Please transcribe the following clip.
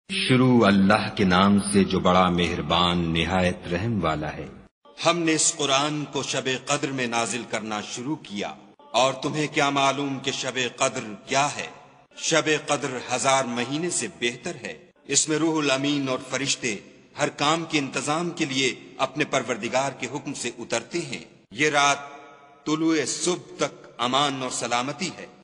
शुरू अल्लाह के नाम से जो बड़ा मेहरबान निहायत रहम वाला है। हमने इस कुरान को शब कद्र में नाजिल करना शुरू किया, और तुम्हें क्या मालूम कि शब कद्र क्या है? शब कद्र 1000 महीने से बेहतर है। इसमें रूहुल अमीन और फरिश्ते हर काम के इंतजाम के लिए अपने परवरदिगार के हुक्म से उतरते हैं। ये रात तुलुए सुबह तक अमान और सलामती है।